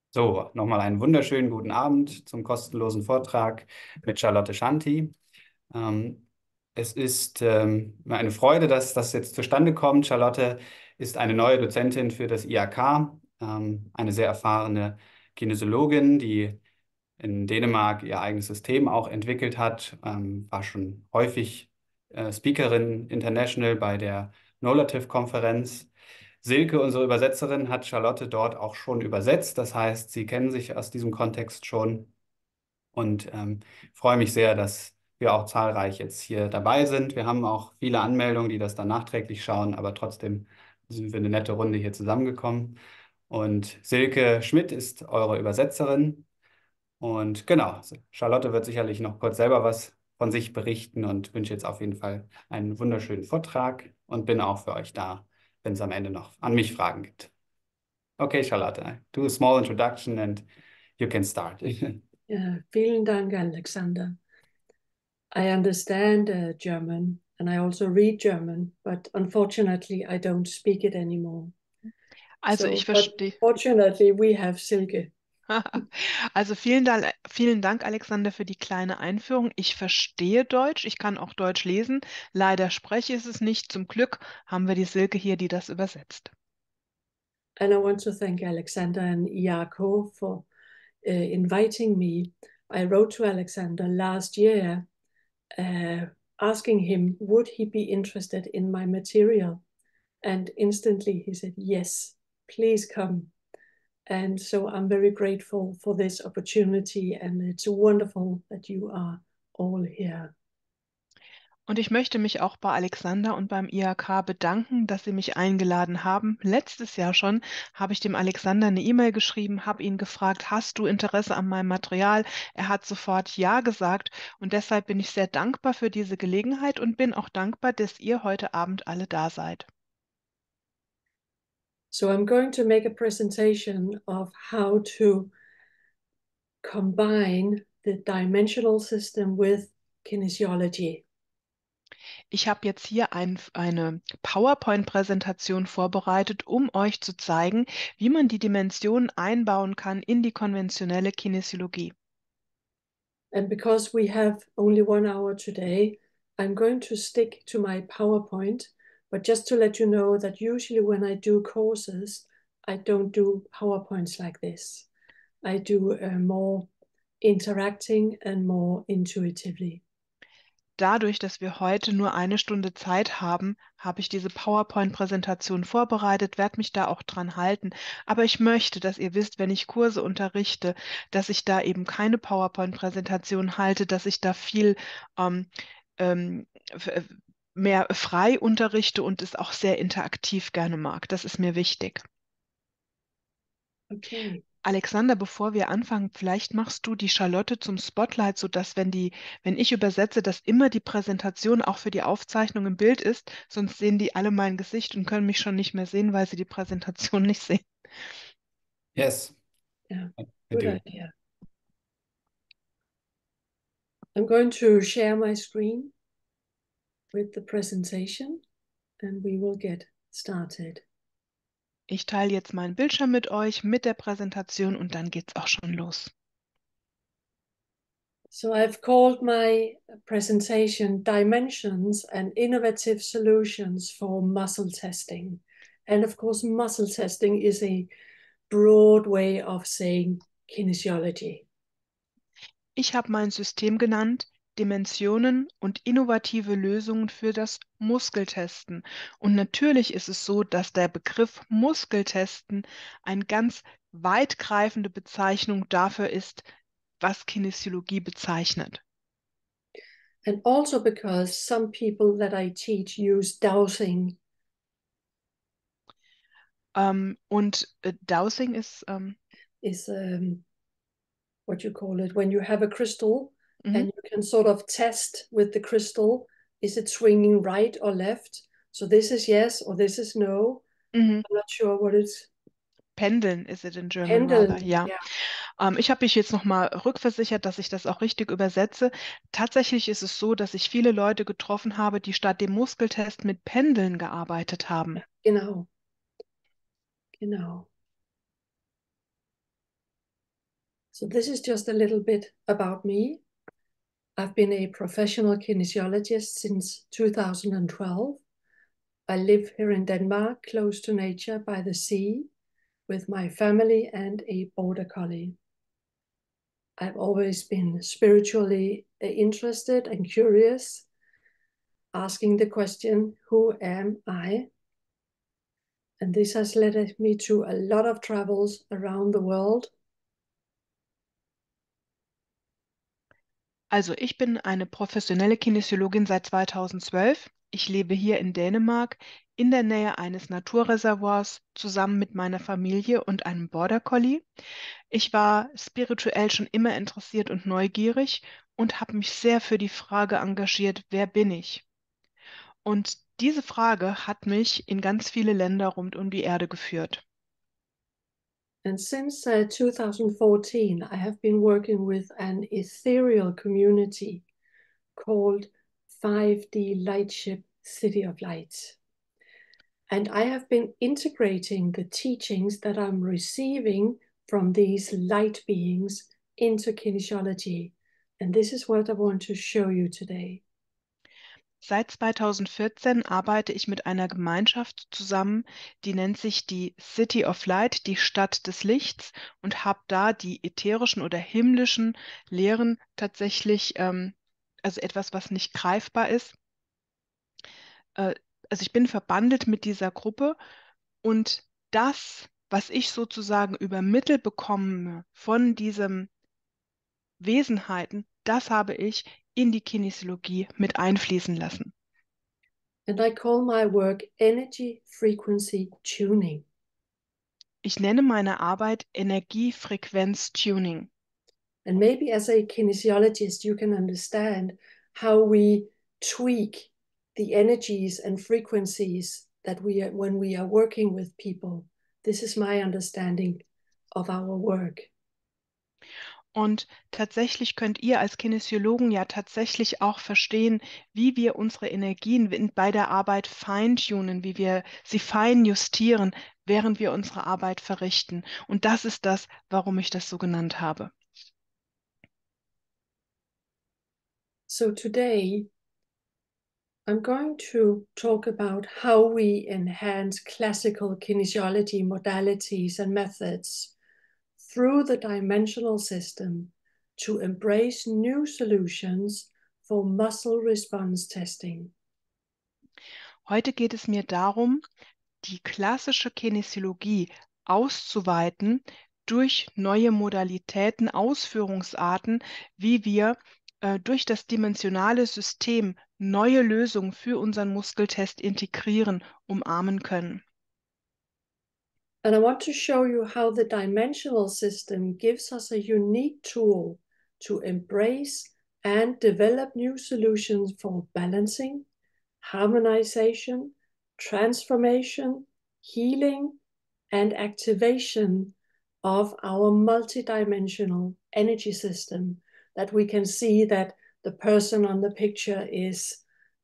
So, nochmal einen wunderschönen guten Abend zum kostenlosen Vortrag mit Charlotte Schanti. Ähm, Es ist eine Freude, dass das jetzt zustande kommt. Charlotte ist eine neue Dozentin für das IHK, eine sehr erfahrene Kinesiologin, die in Dänemark ihr eigenes System auch entwickelt hat, war schon häufig Speakerin international bei der Knowlative-Konferenz. Silke, unsere Übersetzerin, hat Charlotte dort auch schon übersetzt. Das heißt, sie kennen sich aus diesem Kontext schon und freue mich sehr, dass wir auch zahlreich jetzt hier dabei sind. Wir haben auch viele Anmeldungen, die das dann nachträglich schauen, aber trotzdem sind wir eine nette Runde hier zusammengekommen. Und Silke Schmidt ist eure Übersetzerin. Und genau, Charlotte wird sicherlich noch kurz selber was von sich berichten und wünsche jetzt auf jeden Fall einen wunderschönen Vortrag und bin auch für euch da, wenn es am Ende noch an mich Fragen gibt. Okay, Charlotte, do a small introduction and you can start. Ja, vielen Dank, Alexander. I understand German and I also read German, but unfortunately I don't speak it anymore. Also ich But verstehe. fortunately we have Silke. Also vielen Dank, Alexander, für die kleine Einführung. Ich verstehe Deutsch, ich kann auch Deutsch lesen. Leider spreche ich es nicht. Zum Glück haben wir die Silke hier, die das übersetzt. And I want to thank Alexander and Iako for inviting me. I wrote to Alexander last year asking him, would he be interested in my material? And instantly he said, yes, please come. And so I'm very grateful for this opportunity, and it's wonderful that you are all here. Und ich möchte mich auch bei Alexander und beim IHK bedanken, dass Sie mich eingeladen haben. Letztes Jahr schon habe ich dem Alexander eine E-Mail geschrieben, habe ihn gefragt, hast du Interesse an meinem Material? Er hat sofort Ja gesagt und deshalb bin ich sehr dankbar für diese Gelegenheit und bin auch dankbar, dass ihr heute Abend alle da seid. So I'm going to make a presentation of how to combine the dimensional system with kinesiology. Ich habe jetzt hier eine PowerPoint-Präsentation vorbereitet, um euch zu zeigen, wie man die Dimensionen einbauen kann in die konventionelle Kinesiologie. And because we have only 1 hour today, I'm going to stick to my PowerPoint. But just to let you know that usually when I do courses, I don't do PowerPoints like this. I do more interacting and more intuitively. Dadurch, dass wir heute nur eine Stunde Zeit haben, habe ich diese PowerPoint-Präsentation vorbereitet, werde mich da auch dran halten. Aber ich möchte, dass ihr wisst, wenn ich Kurse unterrichte, dass ich da eben keine PowerPoint-Präsentation halte, dass ich da viel ähm, mehr frei unterrichte und es auch sehr interaktiv gerne mag. Das ist mir wichtig. Okay. Alexander, bevor wir anfangen, vielleicht machst du die Charlotte zum Spotlight, sodass, wenn ich übersetze, dass immer die Präsentation auch für die Aufzeichnung im Bild ist, sonst sehen die alle mein Gesicht und können mich schon nicht mehr sehen, weil sie die Präsentation nicht sehen. Yes, Yeah, I good do. idea. I'm going to share my screen with the presentation and we will get started. Ich teile jetzt meinen Bildschirm mit euch, mit der Präsentation und dann geht's auch schon los. So I've called my presentation Dimensions and Innovative Solutions for Muscle Testing. And of course, muscle testing is a broad way of saying kinesiology. Ich habe mein System genannt Dimensionen und innovative Lösungen für das Muskeltesten. Und natürlich ist es so, dass der Begriff Muskeltesten eine ganz weitgreifende Bezeichnung dafür ist, was Kinesiologie bezeichnet. And also because some people that I teach use dowsing. Dowsing ist, Is what you call it when you have a crystal mhm, and you can sort of test with the crystal, is it swinging right or left? So this is yes or this is no. mhm. I'm not sure what it's. Pendeln is it in German rather, Pendeln, ja. yeah. Ich habe mich jetzt nochmal rückversichert, dass ich das auch richtig übersetze. Tatsächlich ist es so, dass ich viele Leute getroffen habe, die statt dem Muskeltest mit Pendeln gearbeitet haben. Genau, genau. So this is just a little bit about me. I've been a professional kinesiologist since 2012. I live here in Denmark, close to nature by the sea, with my family and a border collie. I've always been spiritually interested and curious, asking the question, who am I? And this has led me to a lot of travels around the world. Also ich bin eine professionelle Kinesiologin seit 2012. Ich lebe hier in Dänemark in der Nähe eines Naturreservoirs zusammen mit meiner Familie und einem Border Collie. Ich war spirituell schon immer interessiert und neugierig und habe mich sehr für die Frage engagiert, wer bin ich? Und diese Frage hat mich in ganz viele Länder rund um die Erde geführt. And since 2014, I have been working with an ethereal community called 5D Lightship City of Light. And I have been integrating the teachings that I'm receiving from these light beings into kinesiology. And this is what I want to show you today. Seit 2014 arbeite ich mit einer Gemeinschaft zusammen, die nennt sich die City of Light, die Stadt des Lichts, und habe da die ätherischen oder himmlischen Lehren tatsächlich, also etwas, was nicht greifbar ist. Also ich bin verbandelt mit dieser Gruppe und das, was ich sozusagen übermittelt bekomme von diesen Wesenheiten, das habe ich in die Kinesiologie mit einfließen lassen. And I call my work energy frequency tuning. Ich nenne meine Arbeit Energiefrequenz-Tuning. And maybe as a kinesiologist, you can understand how we tweak the energies and frequencies that when we are working with people. This is my understanding of our work. Und tatsächlich könnt ihr als Kinesiologen ja tatsächlich auch verstehen, wie wir unsere Energien bei der Arbeit feintunen, wie wir sie fein justieren, während wir unsere Arbeit verrichten. Und das ist das, warum ich das so genannt habe. So today, I'm going to talk about how we enhance classical kinesiology modalities and methods through the dimensional system to embrace new solutions for muscle response testing. Heute geht es mir darum, die klassische Kinesiologie auszuweiten durch neue Modalitäten, Ausführungsarten, wie wir durch das dimensionale System neue Lösungen für unseren Muskeltest integrieren, umarmen können. And I want to show you how the dimensional system gives us a unique tool to embrace and develop new solutions for balancing, harmonization, transformation, healing, and activation of our multidimensional energy system that we can see that the person on the picture is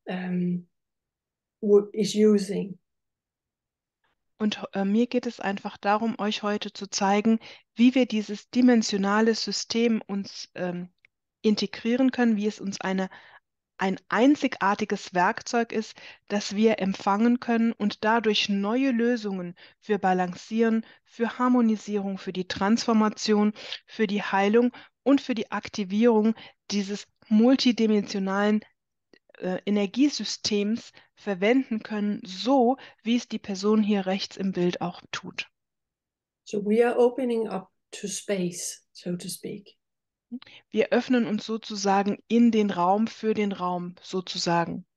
using. Und mir geht es einfach darum, euch heute zu zeigen, wie wir dieses dimensionale System uns integrieren können, wie es uns ein einzigartiges Werkzeug ist, das wir empfangen können und dadurch neue Lösungen für Balancieren, für Harmonisierung, für die Transformation, für die Heilung und für die Aktivierung dieses multidimensionalen Energiesystems verwenden können, so wie es die Person hier rechts im Bild auch tut. So we are opening up to space, so to speak. Wir öffnen uns sozusagen in den Raum für den Raum, sozusagen.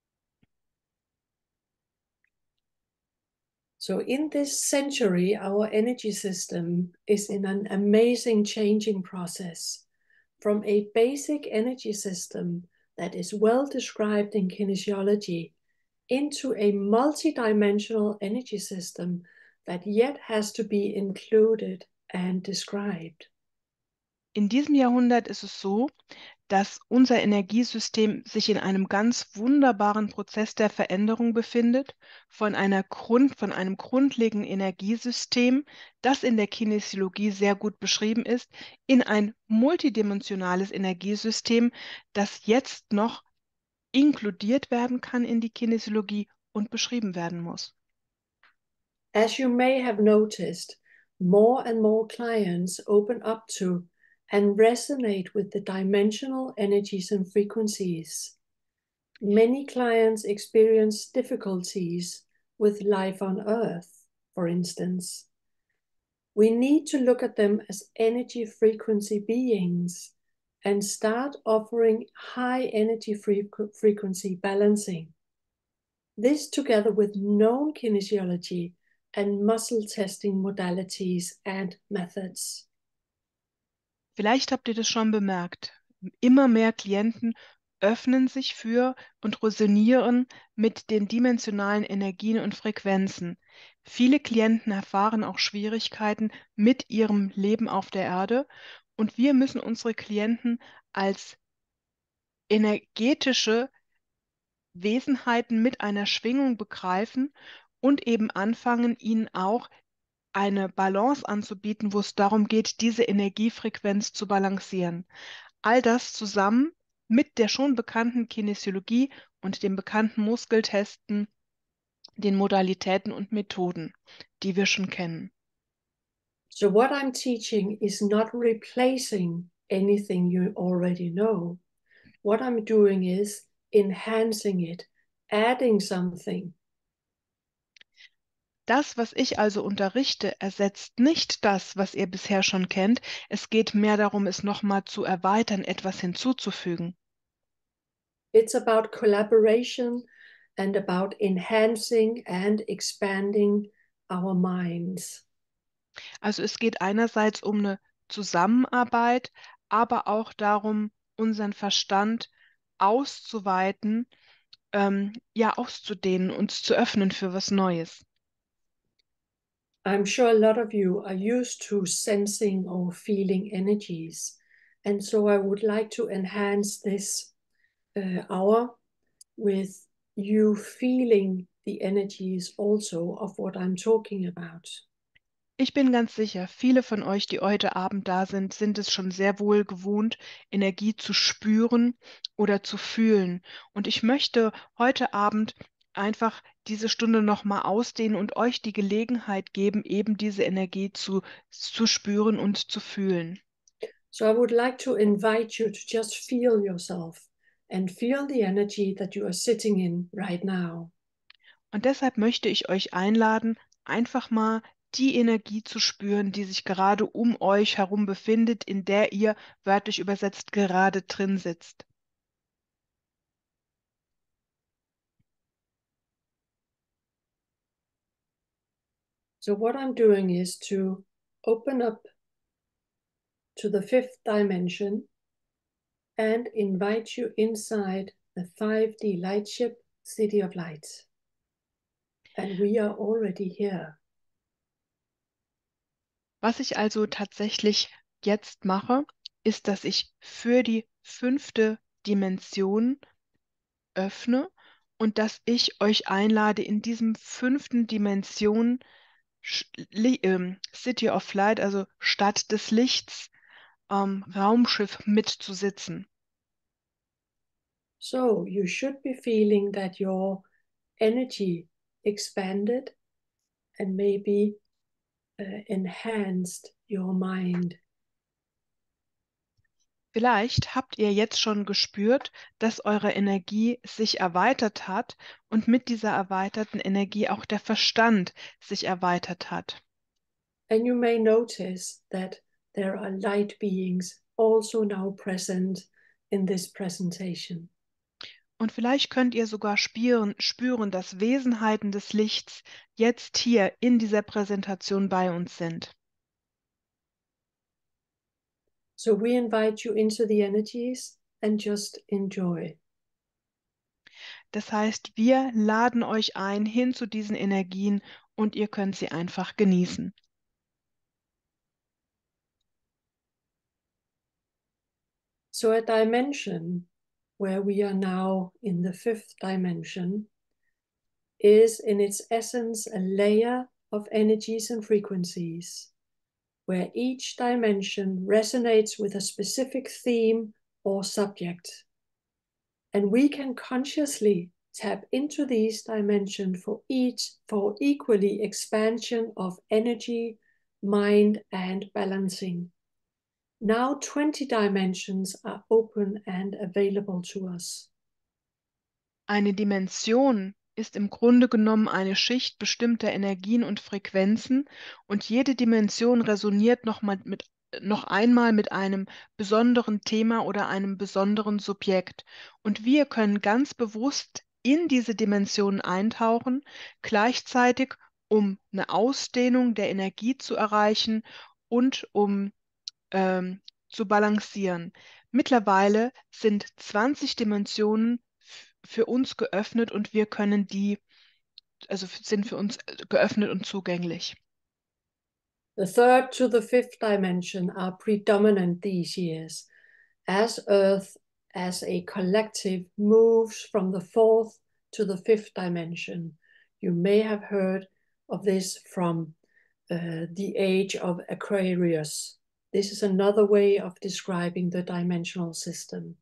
So in this century, our energy system is in an amazing changing process from a basic energy system that is well described in kinesiology into a multidimensional energy system that yet has to be included and described. In diesem Jahrhundert ist es so, dass unser Energiesystem sich in einem ganz wunderbaren Prozess der Veränderung befindet, von einem grundlegenden Energiesystem, das in der Kinesiologie sehr gut beschrieben ist, in ein multidimensionales Energiesystem, das jetzt noch inkludiert werden kann in die Kinesiologie und beschrieben werden muss. As you may have noticed, more and more clients open up to and resonate with the dimensional energies and frequencies. Many clients experience difficulties with life on Earth, for instance. We need to look at them as energy frequency beings and start offering high energy frequency balancing. This, together with known kinesiology and muscle testing modalities and methods. Vielleicht habt ihr das schon bemerkt. Immer mehr Klienten öffnen sich für und resonieren mit den dimensionalen Energien und Frequenzen. Viele Klienten erfahren auch Schwierigkeiten mit ihrem Leben auf der Erde und wir müssen unsere Klienten als energetische Wesenheiten mit einer Schwingung begreifen und eben anfangen, ihnen auch eine Balance anzubieten, wo es darum geht, diese Energiefrequenz zu balancieren. All das zusammen mit der schon bekannten Kinesiologie und den bekannten Muskeltesten, den Modalitäten und Methoden, die wir schon kennen. So what I'm teaching is not replacing anything you already know. What I'm doing is enhancing it, adding something. Das, was ich also unterrichte, ersetzt nicht das, was ihr bisher schon kennt. Es geht mehr darum, es nochmal zu erweitern, etwas hinzuzufügen. It's about collaboration and about enhancing and expanding our minds. Also es geht einerseits um eine Zusammenarbeit, aber auch darum, unseren Verstand auszuweiten, ja, auszudehnen, uns zu öffnen für was Neues. I'm sure a lot of you are used to sensing or feeling energies. And so I would like to enhance this hour with you feeling the energies also of what I'm talking about. Ich bin ganz sicher, viele von euch, die heute Abend da sind, sind es schon sehr wohl gewohnt, Energie zu spüren oder zu fühlen. Und ich möchte heute Abend einfach diese Stunde nochmal ausdehnen und euch die Gelegenheit geben, eben diese Energie zu spüren und zu fühlen. So I would like to invite you to just feel yourself and feel the energy that you are sitting in right now. Und deshalb möchte ich euch einladen, einfach mal die Energie zu spüren, die sich gerade um euch herum befindet, in der ihr, wörtlich übersetzt, gerade drin sitzt. So what I'm doing is to open up to the fifth dimension and invite you inside the 5D lightship City of Light. And we are already here. Was ich also tatsächlich jetzt mache, ist, dass ich für die 5. Dimension öffne und dass ich euch einlade, in diesem 5. Dimension City of Light, also Stadt des Lichts, Raumschiff mitzusitzen. So you should be feeling that your energy expanded and maybe enhanced your mind. Vielleicht habt ihr jetzt schon gespürt, dass eure Energie sich erweitert hat und mit dieser erweiterten Energie auch der Verstand sich erweitert hat. And you may notice that there are light beings also now present in this presentation. Und vielleicht könnt ihr sogar spüren, dass Wesenheiten des Lichts jetzt hier in dieser Präsentation bei uns sind. So we invite you into the energies and just enjoy. Das heißt, wir laden euch ein hin zu diesen Energien und ihr könnt sie einfach genießen. So a dimension where we are now in the fifth dimension is in its essence a layer of energies and frequencies, where each dimension resonates with a specific theme or subject. And we can consciously tap into these dimensions for equally expansion of energy, mind, and balancing. Now 20 dimensions are open and available to us. Eine Dimension ist im Grunde genommen eine Schicht bestimmter Energien und Frequenzen und jede Dimension resoniert noch einmal mit einem besonderen Thema oder einem besonderen Subjekt. Und wir können ganz bewusst in diese Dimensionen eintauchen, gleichzeitig um eine Ausdehnung der Energie zu erreichen und um zu balancieren. Mittlerweile sind 20 Dimensionen für uns geöffnet und wir können sind für uns geöffnet und zugänglich. The third to the fifth dimension are predominant these years, as Earth as a collective moves from the fourth to the fifth dimension. You may have heard of this from the age of Aquarius. This is another way of describing the dimensional system.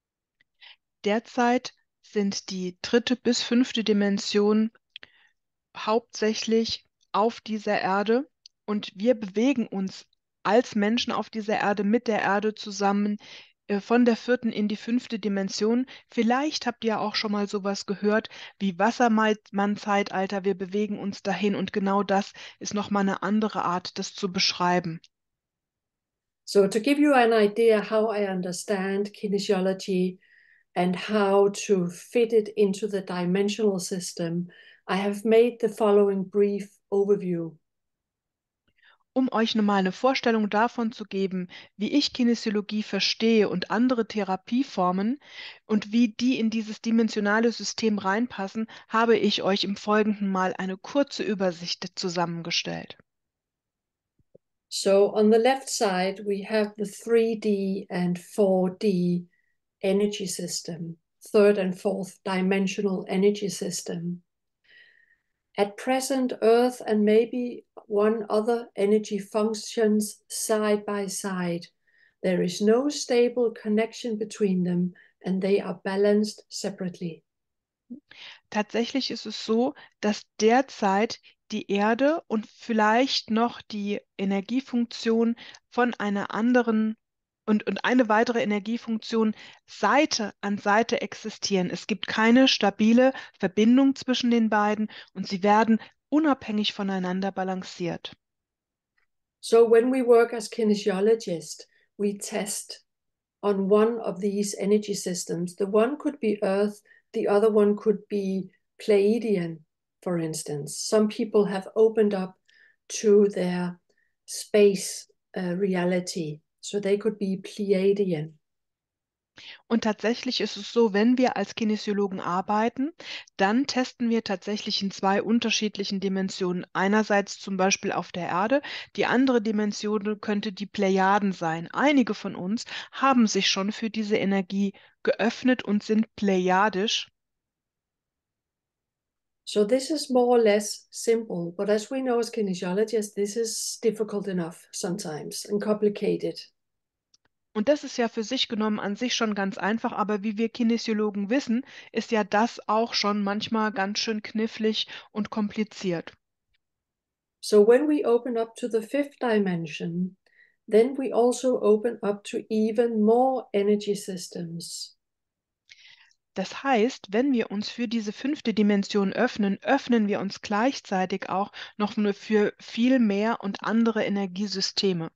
Derzeit sind die dritte bis fünfte Dimension hauptsächlich auf dieser Erde und wir bewegen uns als Menschen auf dieser Erde mit der Erde zusammen von der vierten in die fünfte Dimension. Vielleicht habt ihr auch schon mal sowas gehört wie Wassermann-Zeitalter. Wir bewegen uns dahin und genau das ist nochmal eine andere Art, das zu beschreiben. So to give you an idea how I understand kinesiology and how to fit it into the dimensional system, I have made the following brief overview. Um euch mal eine Vorstellung davon zu geben, wie ich Kinesiologie verstehe und andere Therapieformen und wie die in dieses dimensionale System reinpassen, habe ich euch im Folgenden mal eine kurze Übersicht zusammengestellt. So on the left side, we have the 3D and 4D energy system, third and fourth dimensional energy system. At present, Earth and maybe one other energy functions side by side. There is no stable connection between them and they are balanced separately. Tatsächlich ist es so, dass derzeit die Erde und vielleicht noch die Energiefunktion von einer anderen und eine weitere Energiefunktion Seite an Seite existieren. Es gibt keine stabile Verbindung zwischen den beiden und sie werden unabhängig voneinander balanciert. So when we work as kinesiologists, we test on one of these energy systems. The one could be Earth, the other one could be Pleiadian, for instance. Some people have opened up to their space reality, so they could be Pleiadian. Und tatsächlich ist es so, wenn wir als Kinesiologen arbeiten, dann testen wir tatsächlich in zwei unterschiedlichen Dimensionen. Einerseits zum Beispiel auf der Erde, die andere Dimension könnte die Plejaden sein. Einige von uns haben sich schon für diese Energie geöffnet und sind plejadisch. So this is more or less simple, but as we know as kinesiologists, this is difficult enough sometimes and complicated. Und das ist ja für sich genommen an sich schon ganz einfach, aber wie wir Kinesiologen wissen, ist ja das auch schon manchmal ganz schön knifflig und kompliziert. So when we open up to the fifth dimension, then we also open up to even more energy systems. Das heißt, wenn wir uns für diese fünfte Dimension öffnen, öffnen wir uns gleichzeitig auch noch nur für viel mehr und andere Energiesysteme.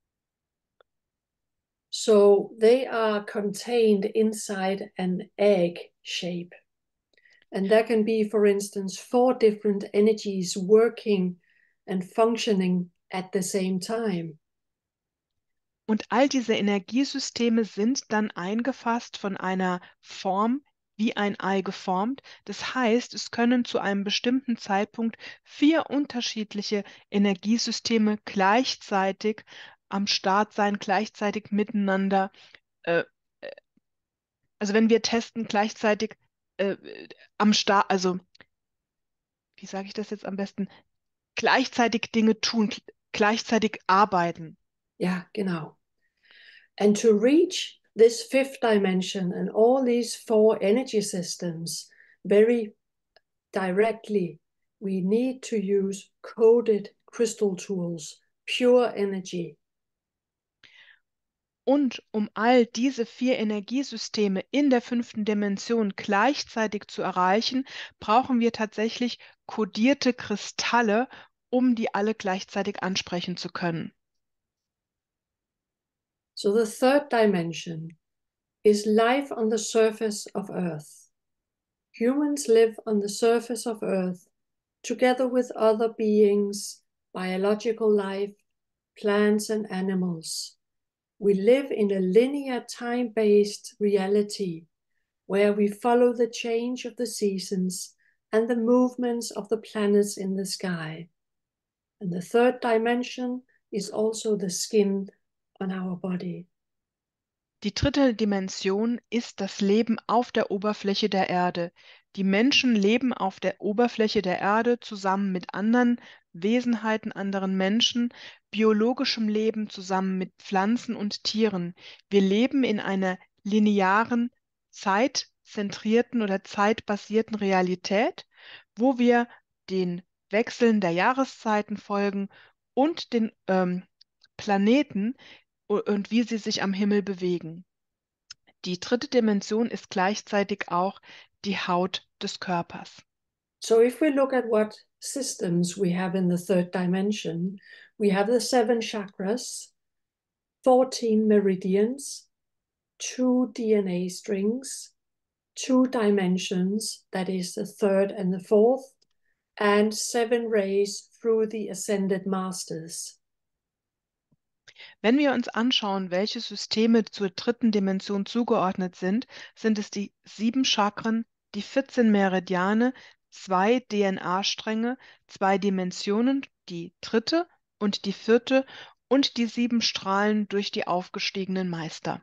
So they are contained inside an egg shape. And there can be, for instance, 4 different energies working and functioning at the same time. Und all diese Energiesysteme sind dann eingefasst von einer Form wie ein Ei geformt. Das heißt, es können zu einem bestimmten Zeitpunkt 4 unterschiedliche Energiesysteme gleichzeitig am Start sein, gleichzeitig miteinander Also wenn wir testen gleichzeitig äh, am Start, also wie sage ich das jetzt am besten? Gleichzeitig Dinge tun, gleichzeitig arbeiten. Ja, genau. And to reach this fifth dimension and all these four energy systems very directly, we need to use coded crystal tools, pure energy. Und um all diese 4 Energiesysteme in der 5. Dimension gleichzeitig zu erreichen, brauchen wir tatsächlich kodierte Kristalle, um die alle gleichzeitig ansprechen zu können. So the third dimension is life on the surface of Earth. Humans live on the surface of Earth together with other beings, biological life, plants and animals. We live in a linear time-based reality where we follow the change of the seasons and the movements of the planets in the sky. And the third dimension is also the skin on our body. Die 3. Dimension ist das Leben auf der Oberfläche der Erde. Die Menschen leben auf der Oberfläche der Erde zusammen mit anderen Wesenheiten, anderen Menschen, biologischem Leben zusammen mit Pflanzen und Tieren. Wir leben in einer linearen, zeitzentrierten oder zeitbasierten Realität, wo wir den Wechseln der Jahreszeiten folgen und den Planeten und wie sie sich am Himmel bewegen. Die 3. Dimension ist gleichzeitig auch die Haut des Körpers. So if we look at what systems we have in the third dimension, we have the 7 chakras, 14 meridians, 2 DNA strings, 2 dimensions, that is the third and the fourth, and 7 rays through the ascended masters. Wenn wir uns anschauen, welche Systeme zur 3. Dimension zugeordnet sind, sind es die 7 Chakren, die 14 Meridiane, 2 DNA-Stränge, 2 Dimensionen, die 3. und die 4. und die 7 Strahlen durch die aufgestiegenen Meister.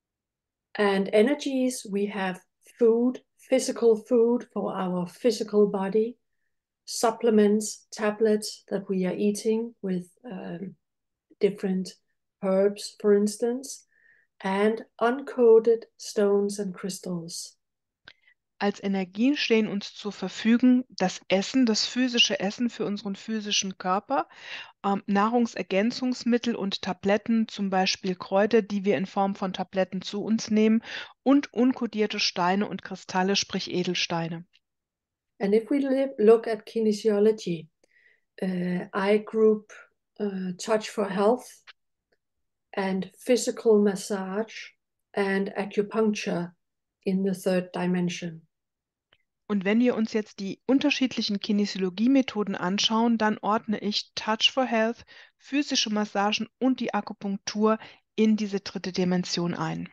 And energies, we have food, physical food for our physical body, supplements, tablets that we are eating with different herbs, for instance, and uncoded stones and crystals. Als Energien stehen uns zur Verfügung das Essen, das physische Essen für unseren physischen Körper, Nahrungsergänzungsmittel und Tabletten, zum Beispiel Kräuter, die wir in Form von Tabletten zu uns nehmen, und unkodierte Steine und Kristalle, sprich Edelsteine. And if we look at kinesiology, eye group, touch for health, and physical massage and acupuncture in the third dimension. Und wenn wir uns jetzt die unterschiedlichen Kinesiologie-Methoden anschauen, dann ordne ich Touch for Health, physische Massagen und die Akupunktur in diese 3. Dimension ein.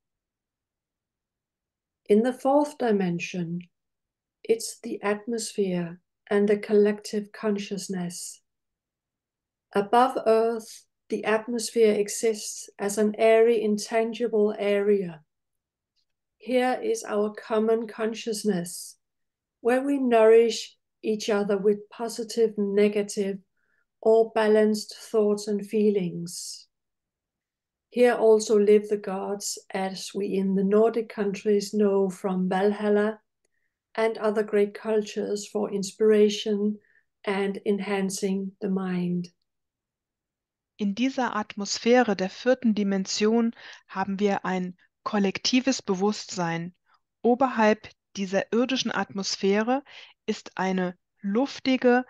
In the fourth dimension, it's the atmosphere and the collective consciousness. Above Earth, the atmosphere exists as an airy, intangible area. Here is our common consciousness, where we nourish each other with positive, negative, or balanced thoughts and feelings. Here also live the gods, as we in the Nordic countries know from Valhalla and other great cultures, for inspiration and enhancing the mind. In dieser Atmosphäre der 4. Dimension haben wir ein kollektives Bewusstsein. Oberhalb dieser irdischen Atmosphäre ist eine luftige,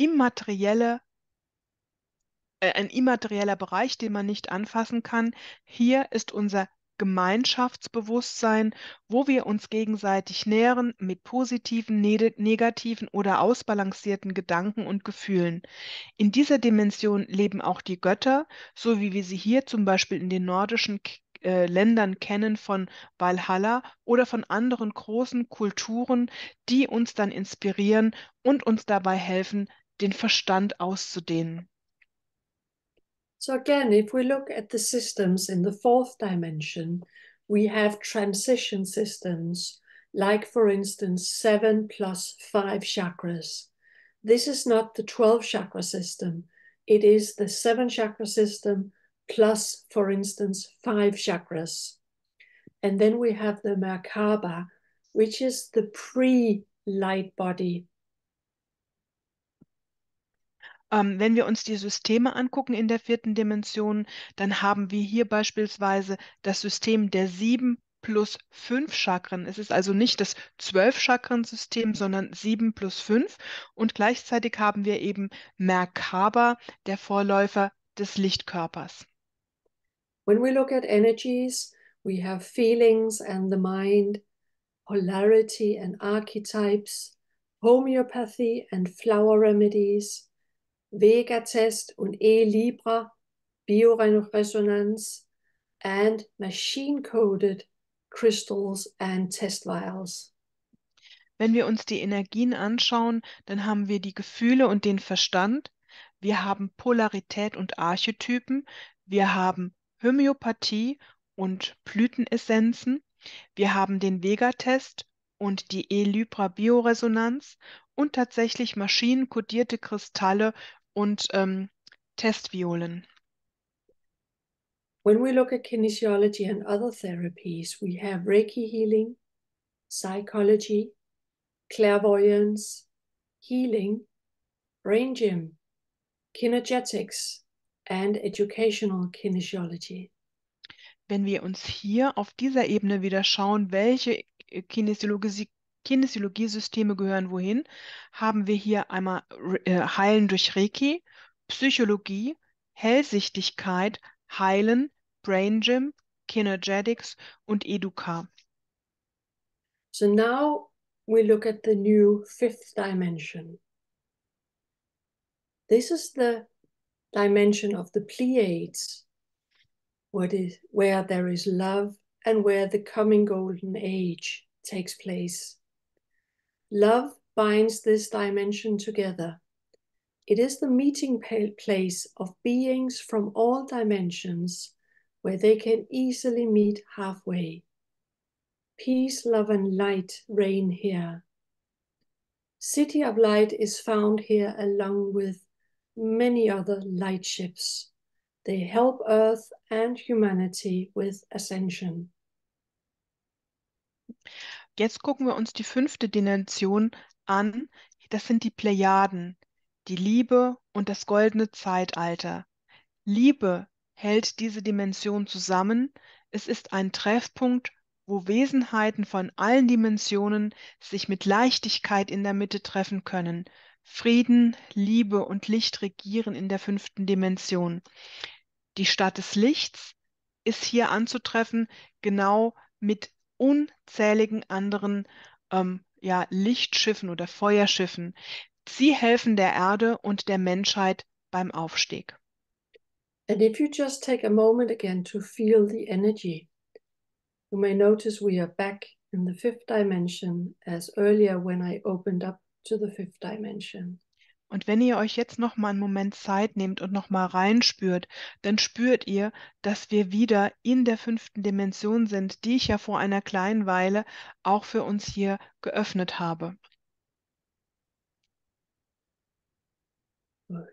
ein immaterieller Bereich, den man nicht anfassen kann. Hier ist unser Gemeinschaftsbewusstsein, wo wir uns gegenseitig nähren mit positiven, negativen oder ausbalancierten Gedanken und Gefühlen. In dieser Dimension leben auch die Götter, so wie wir sie hier zum Beispiel in den nordischen Ländern kennen von Valhalla oder von anderen großen Kulturen, die uns dann inspirieren und uns dabei helfen, den Verstand auszudehnen. So again, if we look at the systems in the fourth dimension, we have transition systems, like for instance, 7 plus 5 chakras. This is not the 12 chakra system. It is the 7 chakra system plus, for instance, 5 chakras. And then we have the Merkaba, which is the pre-light body. Wenn wir uns die Systeme angucken in der 4. Dimension, dann haben wir hier beispielsweise das System der 7 plus 5 Chakren. Es ist also nicht das 12-Chakren-System, sondern 7 plus 5. Und gleichzeitig haben wir eben Merkaba, der Vorläufer des Lichtkörpers. When we look at energies, we have feelings and the mind, polarity and archetypes, homeopathy and flower remedies, Vega-Test und E-Libra, Bioresonanz, and machine-coded crystals and test vials. Wenn wir uns die Energien anschauen, dann haben wir die Gefühle und den Verstand. Wir haben Polarität und Archetypen. Wir haben Homöopathie und Blütenessenzen. Wir haben den Vega-Test und die E-Libra-Bioresonanz und tatsächlich maschinenkodierte Kristalle und Testviolen. When we look at kinesiology and other therapies, we have Reiki healing, psychology, clairvoyance, healing, brain gym, kinergetics, and educational kinesiology. Wenn wir uns hier auf dieser Ebene wieder schauen, welche Kinesiologiesysteme gehören wohin, haben wir hier einmal Heilen durch Reiki, Psychologie, Hellsichtigkeit, Heilen, Brain Gym, Kinergetics und Educa. So now we look at the new 5th dimension. This is the dimension of the Pleiades, where there is love and where the coming golden age takes place. Love binds this dimension together. It is the meeting place of beings from all dimensions where they can easily meet halfway. Peace, love, and light reign here. City of Light is found here along with many other light ships. They help Earth and humanity with ascension. Jetzt gucken wir uns die 5. Dimension an. Das sind die Plejaden, die Liebe und das goldene Zeitalter. Liebe hält diese Dimension zusammen. Es ist ein Treffpunkt, wo Wesenheiten von allen Dimensionen sich mit Leichtigkeit in der Mitte treffen können. Frieden, Liebe und Licht regieren in der 5. Dimension. Die Stadt des Lichts ist hier anzutreffen, genau mit unzähligen anderen Lichtschiffen oder Feuerschiffen. Sie helfen der Erde und der Menschheit beim Aufstieg. And if you just take a moment again to feel the energy, you may notice we are back in the 5th dimension as earlier when I opened up to the 5th dimension. Und wenn ihr euch jetzt noch mal einen Moment Zeit nehmt und noch mal reinspürt, dann spürt ihr, dass wir wieder in der 5. Dimension sind, die ich ja vor einer kleinen Weile auch für uns hier geöffnet habe. Good.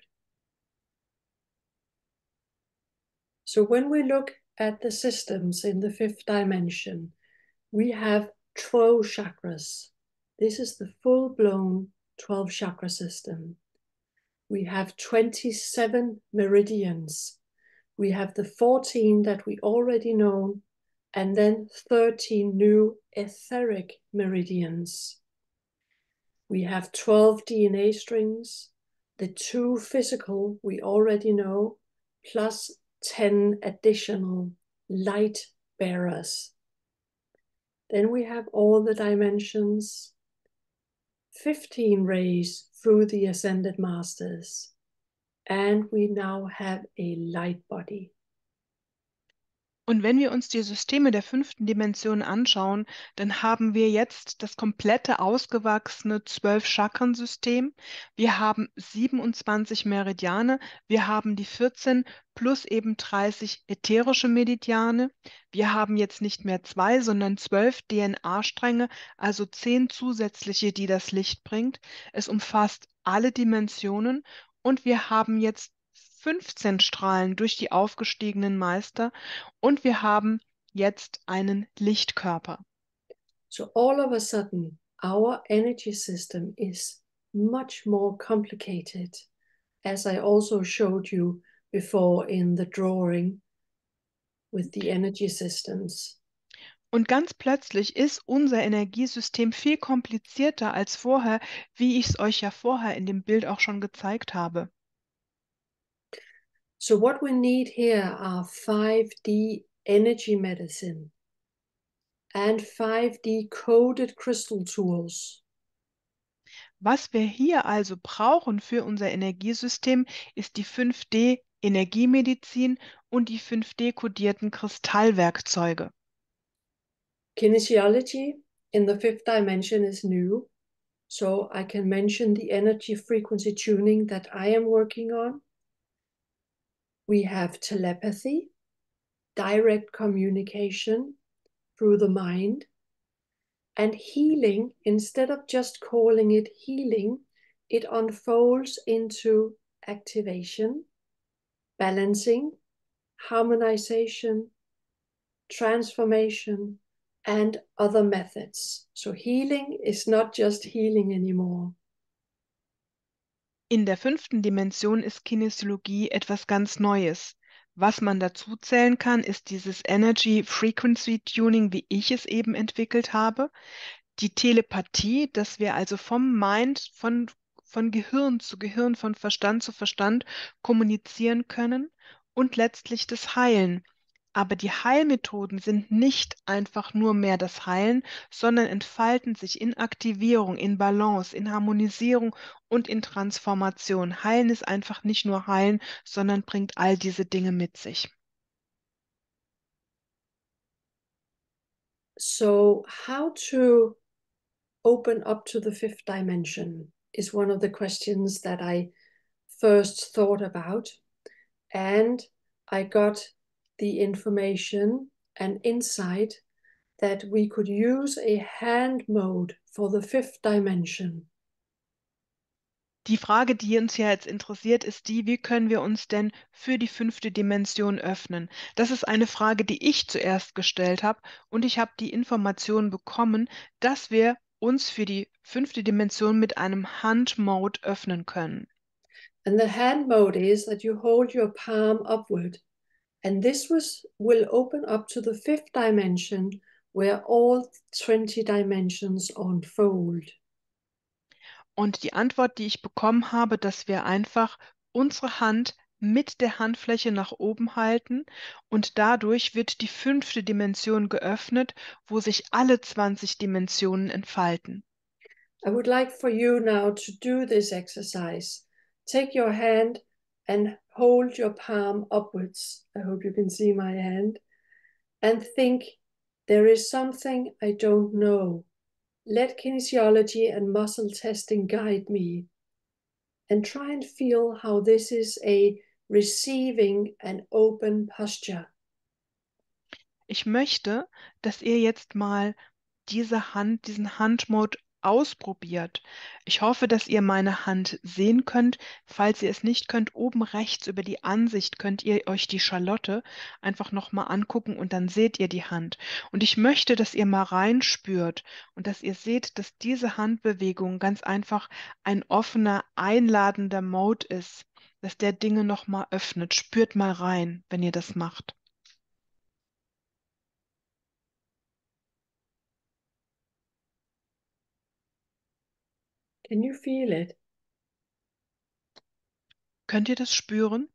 So when we look at the systems in the 5th dimension, we have 12 chakras. This is the full-blown 12 chakra system. We have 27 meridians. We have the 14 that we already know, and then 13 new etheric meridians. We have 12 DNA strings, the 2 physical we already know, plus 10 additional light bearers. Then we have all the dimensions, 15 rays through the Ascended Masters, and we now have a light body. Und wenn wir uns die Systeme der 5. Dimension anschauen, dann haben wir jetzt das komplette ausgewachsene 12-Chakren-System. Wir haben 27 Meridiane. Wir haben die 14 plus eben 30 ätherische Meridiane. Wir haben jetzt nicht mehr 2, sondern 12 DNA-Stränge, also 10 zusätzliche, die das Licht bringt. Es umfasst alle Dimensionen und wir haben jetzt 15 Strahlen durch die aufgestiegenen Meister. Und wir haben jetzt einen Lichtkörper. So all of a sudden, our energy system is much more complicated, as I also showed you before in the drawing with the energy systems. Und ganz plötzlich ist unser Energiesystem viel komplizierter als vorher, wie ich es euch ja vorher in dem Bild auch schon gezeigt habe. So what we need here are 5D energy medicine and 5D coded crystal tools. Was wir hier also brauchen für unser Energiesystem, ist die 5D-Energiemedizin und die 5D-kodierten Kristallwerkzeuge. Kinesiology in the 5th dimension is new, so I can mention the energy frequency tuning that I am working on. We have telepathy, direct communication through the mind, and healing. Instead of just calling it healing, it unfolds into activation, balancing, harmonization, transformation, and other methods. So healing is not just healing anymore. In der 5. Dimension ist Kinesiologie etwas ganz Neues. Was man dazu zählen kann, ist dieses Energy Frequency Tuning, wie ich es eben entwickelt habe. Die Telepathie, dass wir also vom Mind, von Gehirn zu Gehirn, von Verstand zu Verstand kommunizieren können und letztlich das Heilen. Aber die Heilmethoden sind nicht einfach nur mehr das Heilen, sondern entfalten sich in Aktivierung, in Balance, in Harmonisierung und in Transformation. Heilen ist einfach nicht nur Heilen, sondern bringt all diese Dinge mit sich. So how to open up to the 5th dimension is one of the questions that I first thought about. And I got the information and insight that we could use a hand mode for the 5th dimension. Die Frage, die uns ja jetzt interessiert, ist die, wie können wir uns denn für die 5. Dimension öffnen? Das ist eine Frage, die ich zuerst gestellt habe und ich habe die Information bekommen, dass wir uns für die 5. Dimension mit einem Hand-Mode öffnen können. And the hand mode is that you hold your palm upward. And this will open up to the 5th dimension where all 20 dimensions unfold. Und die Antwort, die ich bekommen habe, dass wir einfach unsere Hand mit der Handfläche nach oben halten und dadurch wird die 5. Dimension geöffnet, wo sich alle 20 Dimensionen entfalten. I would like for you now to do this exercise. Take your hand and hold your palm upwards. I hope you can see my hand. And think, there is something I don't know. Let kinesiology and muscle testing guide me. And try and feel how this is a receiving and open posture. Ich möchte, dass ihr jetzt mal diesen Handmode ausprobiert. Ich hoffe, dass ihr meine Hand sehen könnt. Falls ihr es nicht könnt, oben rechts über die Ansicht könnt ihr euch die Schalotte einfach nochmal angucken und dann seht ihr die Hand. Und ich möchte, dass ihr mal reinspürt und dass ihr seht, dass diese Handbewegung ganz einfach ein offener, einladender Mode ist, dass der Dinge nochmal öffnet. Spürt mal rein, wenn ihr das macht. Can you feel it? Könnt ihr das spüren?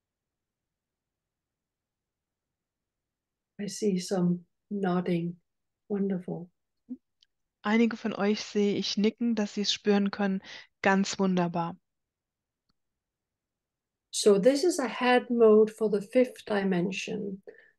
I see some nodding. Wonderful. Einige von euch sehe ich nicken, dass sie es spüren können. Ganz wunderbar. So this is a head mode for the 5th dimension.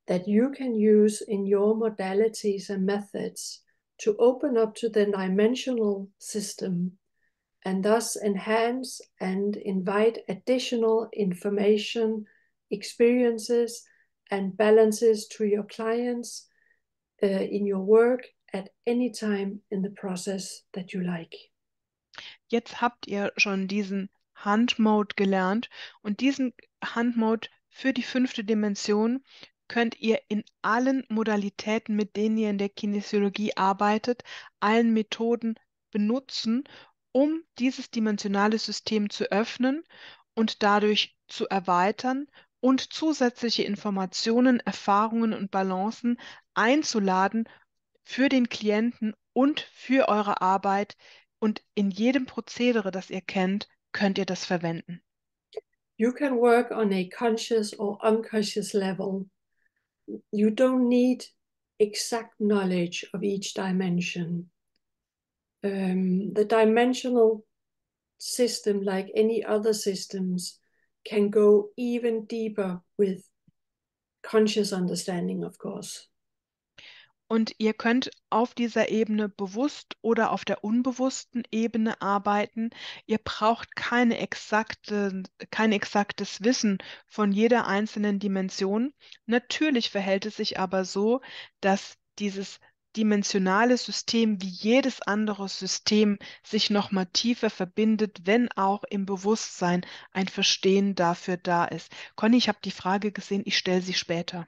that you can use in your modalities and methods to open up to the dimensional system and thus enhance and invite additional information, experiences, and balances to your clients in your work at any time in the process that you like. Jetzt habt ihr schon diesen Hand-Mode gelernt und diesen Hand-Mode für die 5. Dimension könnt ihr in allen Modalitäten, mit denen ihr in der Kinesiologie arbeitet, allen Methoden benutzen, um dieses dimensionale System zu öffnen und dadurch zu erweitern und zusätzliche Informationen, Erfahrungen und Balancen einzuladen für den Klienten und für eure Arbeit. Und in jedem Prozedere, das ihr kennt, könnt ihr das verwenden. You can work on a conscious or unconscious level. You don't need exact knowledge of each dimension. The dimensional system, like any other systems, can go even deeper with conscious understanding, of course. Und ihr könnt auf dieser Ebene bewusst oder auf der unbewussten Ebene arbeiten. Ihr braucht kein exaktes Wissen von jeder einzelnen Dimension. Natürlich verhält es sich aber so, dass dieses dimensionale System wie jedes andere System sich noch mal tiefer verbindet, wenn auch im Bewusstsein ein Verstehen dafür da ist. Conny, ich habe die Frage gesehen, ich stelle sie später.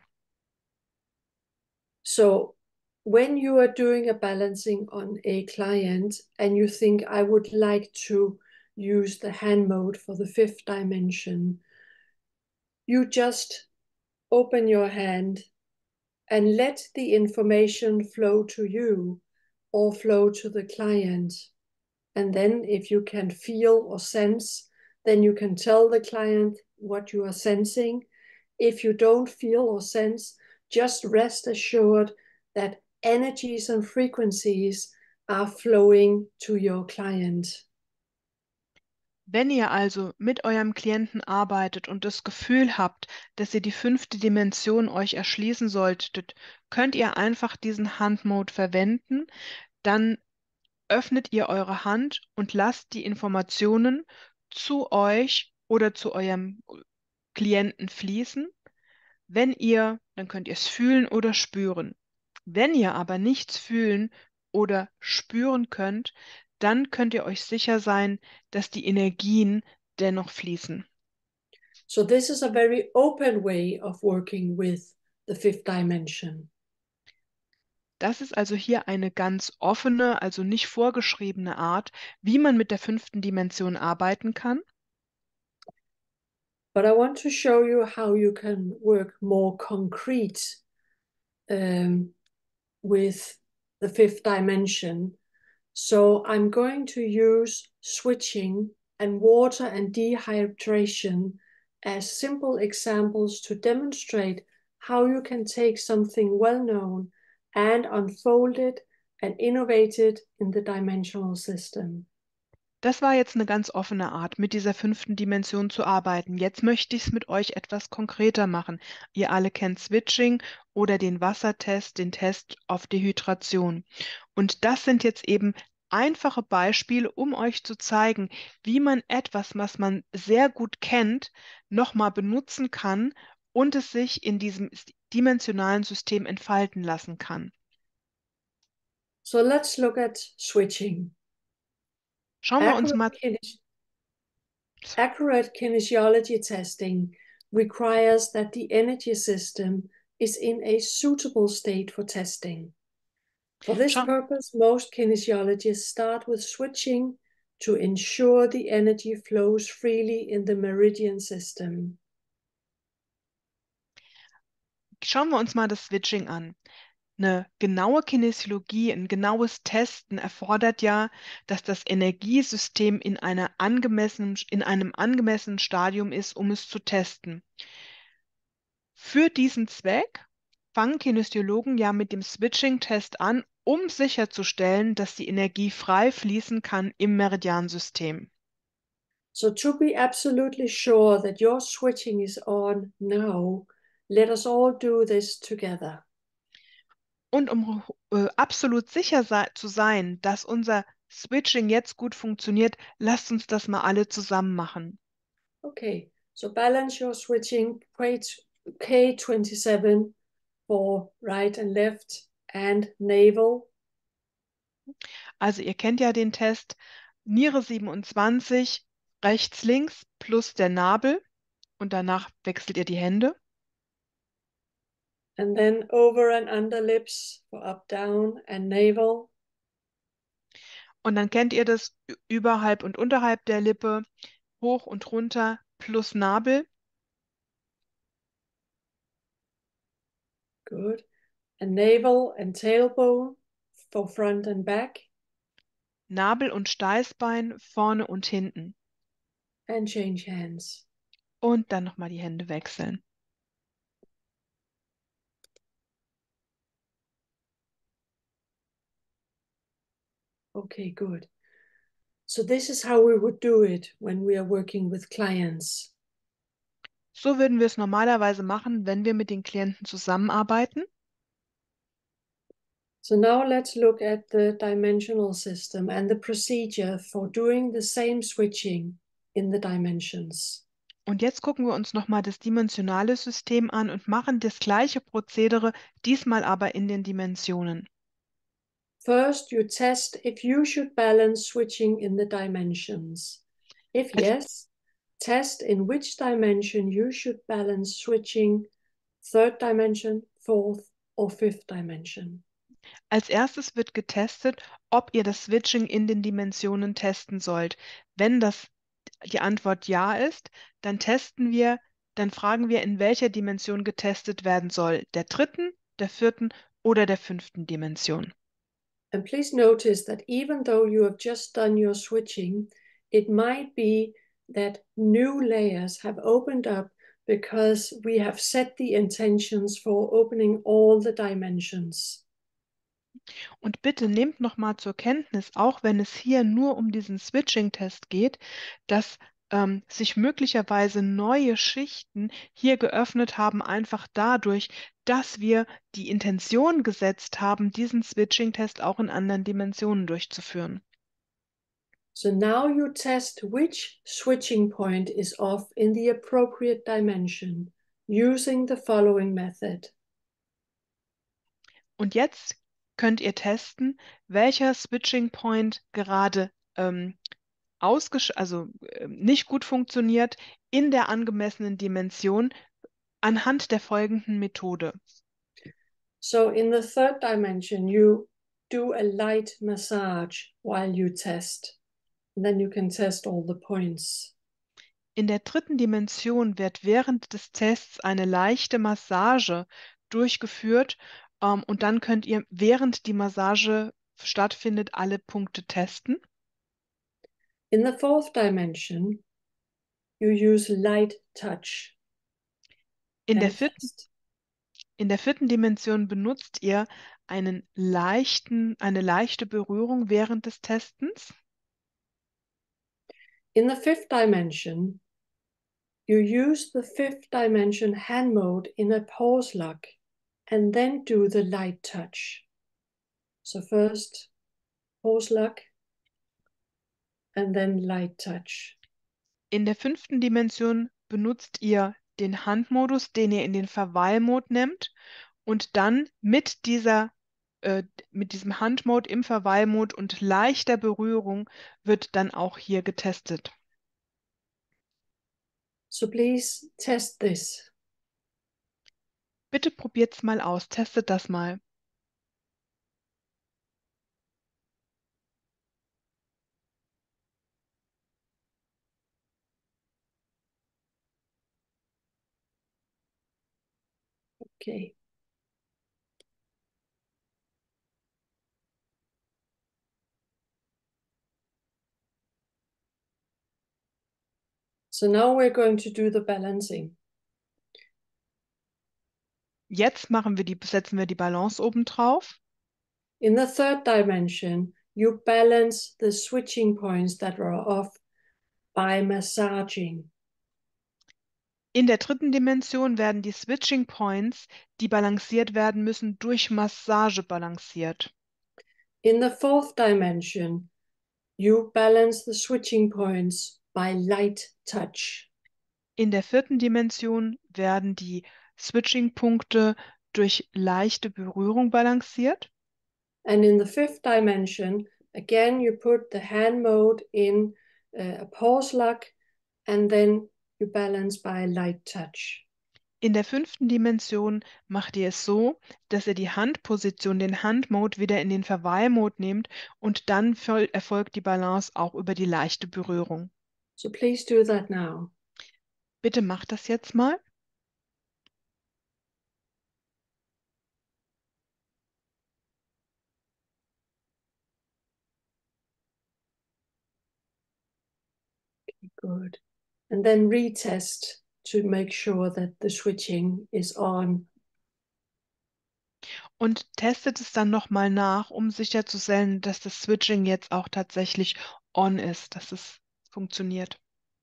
So when you are doing a balancing on a client and you think, I would like to use the hand mode for the 5th dimension, you just open your hand and let the information flow to you or flow to the client. And then if you can feel or sense, then you can tell the client what you are sensing. If you don't feel or sense, just rest assured that energies and frequencies are flowing to your client. Wenn ihr also mit eurem Klienten arbeitet und das Gefühl habt, dass ihr die 5. Dimension euch erschließen solltet, könnt ihr einfach diesen Hand-Mode verwenden. Dann öffnet ihr eure Hand und lasst die Informationen zu euch oder zu eurem Klienten fließen. Dann könnt ihr es fühlen oder spüren. Wenn ihr aber nichts fühlen oder spüren könnt, dann könnt ihr euch sicher sein, dass die Energien dennoch fließen. So this is a very open way of working with the 5th dimension. Das ist also hier eine ganz offene, also nicht vorgeschriebene Art, wie man mit der 5. Dimension arbeiten kann. But I want to show you how you can work more concrete with the 5th dimension. So I'm going to use switching and water and dehydration as simple examples to demonstrate how you can take something well-known and unfold it and innovate it in the dimensional system. Das war jetzt eine ganz offene Art, mit dieser 5. Dimension zu arbeiten. Jetzt möchte ich es mit euch etwas konkreter machen. Ihr alle kennt Switching oder den Wassertest, den Test auf Dehydration. Und das sind jetzt eben einfache Beispiele, um euch zu zeigen, wie man etwas, was man sehr gut kennt, nochmal benutzen kann und es sich in diesem dimensionalen System entfalten lassen kann. So let's look at switching. Schauen wir uns mal. Accurate kinesiology testing requires that the energy system is in a suitable state for testing. For this purpose, most kinesiologists start with switching to ensure the energy flows freely in the meridian system. Schauen wir uns mal das Switching an. Eine genaue Kinesiologie, ein genaues Testen erfordert ja, dass das Energiesystem in einem angemessenen Stadium ist, um es zu testen. Für diesen Zweck fangen Kinesiologen ja mit dem Switching-Test an, um sicherzustellen, dass die Energie frei fließen kann im Meridiansystem. So to be absolutely sure that your switching is on now, Let us all do this together. Und um absolut sicher zu sein, dass unser Switching jetzt gut funktioniert, lasst uns das mal alle zusammen machen. Okay, so balance your switching K27 for right and left and navel. Also ihr kennt ja den Test Niere 27, rechts, links plus der Nabel und danach wechselt ihr die Hände. And then over and under lips for up, down and navel. Und dann kennt ihr das überhalb und unterhalb der Lippe, hoch und runter plus Nabel. Good. And navel and tailbone for front and back. Nabel und Steißbein vorne und hinten. And change hands. Und dann nochmal die Hände wechseln. Okay, good. So this is how we would do it when we are working with clients. So würden wir es normalerweise machen, wenn wir mit den Klienten zusammenarbeiten. So now let's look at the dimensional system and the procedure for doing the same switching in the dimensions. Und jetzt gucken wir uns nochmal das dimensionale System an und machen das gleiche Prozedere, diesmal aber in den Dimensionen. First, you test if you should balance switching in the dimensions. If yes, test in which dimension you should balance switching, third dimension, fourth or fifth dimension. Als erstes wird getestet, ob ihr das Switching in den Dimensionen testen sollt. Wenn die Antwort ja ist, dann fragen wir, in welcher Dimension getestet werden soll. Der dritten, der vierten oder der fünften Dimension. And please notice that even though you have just done your switching, it might be that new layers have opened up because we have set the intentions for opening all the dimensions. Und bitte nehmt nochmal zur Kenntnis, auch wenn es hier nur um diesen Switching-Test geht, dass sich möglicherweise neue Schichten hier geöffnet haben, einfach dadurch, dass wir die Intention gesetzt haben, diesen Switching-Test auch in anderen Dimensionen durchzuführen. So now you test which switching point is off in the appropriate dimension using the following method. Und jetzt könnt ihr testen, welcher Switching Point gerade nicht gut funktioniert in der angemessenen Dimension anhand der folgenden Methode. So in the third dimension, you do a light massage while you test. And then you can test all the points. In der dritten Dimension wird während des Tests eine leichte Massage durchgeführt, und dann könnt ihr, während die Massage stattfindet, alle Punkte testen. In the fourth dimension, you use light touch. In der vierten Dimension benutzt ihr eine leichte Berührung während des Testens. In the fifth dimension, you use the fifth dimension hand mode in a pause lock and then do the light touch. So first pause lock and then light touch. In der fünften Dimension benutzt ihr den Handmodus, den ihr in den Verweilmode nehmt und dann mit diesem Handmode im Verweilmode und leichter Berührung wird dann auch hier getestet. So please test this. Bitte probiert's mal aus, testet das mal. Okay. So now we're going to do the balancing. Jetzt setzen wir die Balance oben drauf. In the third dimension, you balance the switching points that are off by massaging. In der dritten Dimension werden die Switching Points, die balanciert werden müssen, durch Massage balanciert. In the fourth dimension, you balance the switching points by light touch. In der vierten Dimension werden die Switching-Punkte durch leichte Berührung balanciert. And in the fifth dimension, again, you put the hand mode in a pause lock, and then you balance by light touch. In der fünften Dimension macht ihr es so, dass ihr die Handposition, den Handmode wieder in den Verweilmode nehmt und dann erfolgt die Balance auch über die leichte Berührung. So please do that now. Bitte macht das jetzt mal. Good. And then retest to make sure that the switching is on. Und testet es dann nochmal nach, um sicherzustellen, dass das Switching jetzt auch tatsächlich on ist, dass es funktioniert.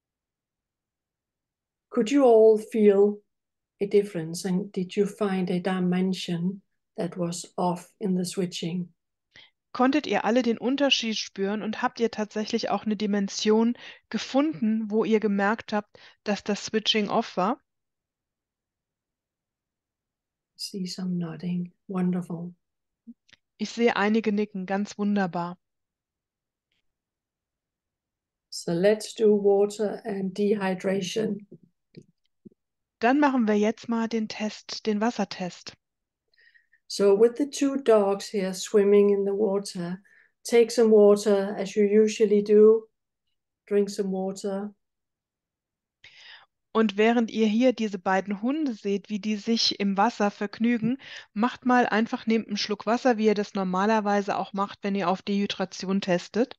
Could you all feel a difference? And did you find a dimension that was off in the switching? Konntet ihr alle den Unterschied spüren und habt ihr tatsächlich auch eine Dimension gefunden, wo ihr gemerkt habt, dass das Switching off war? See some nodding. Wonderful. Ich sehe einige nicken, ganz wunderbar. So let's do water and dehydration. Dann machen wir jetzt mal den Test, den Wassertest. So with the two dogs here swimming in the water, take some water as you usually do. Drink some water. Und während ihr hier diese beiden Hunde seht, wie die sich im Wasser vergnügen, macht mal einfach, nehmt einen Schluck Wasser, wie ihr das normalerweise auch macht, wenn ihr auf Dehydration testet.